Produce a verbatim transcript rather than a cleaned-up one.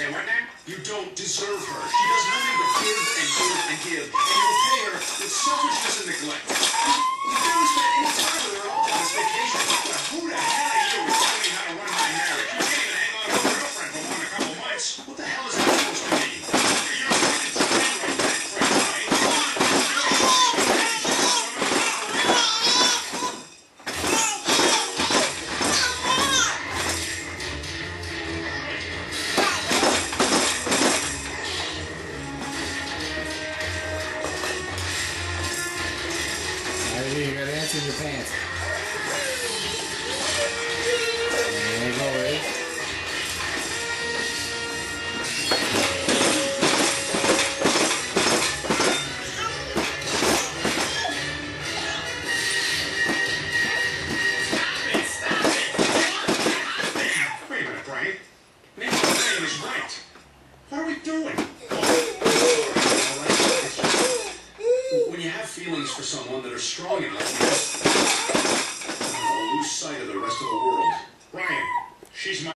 Say what now? You don't deserve her. She does nothing but give and give and give. And you repay her with selfishness and neglect. You never spent any time with her at all on this vacation. But who the hell are you to tell me how to run my marriage? You can't even hang on to a girlfriend for more than a couple months. What the hell is that supposed to mean? You're a fucking train wreck, that friend, right? You got ants in your pants. And as always. Wait a minute, Brian. Maybe what I'm saying is right. What are we doing? When you have feelings for someone that are strong enough, you just